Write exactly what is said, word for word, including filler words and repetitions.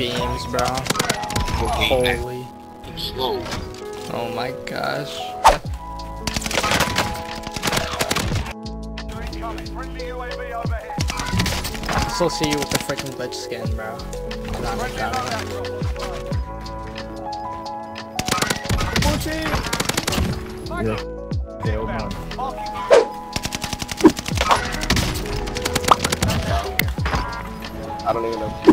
beams, bro. Holy. Slow. Oh my gosh. I still see you with the freaking glitch skin, bro. Not like that. Yeah. Yeah, oh man. I don't even know.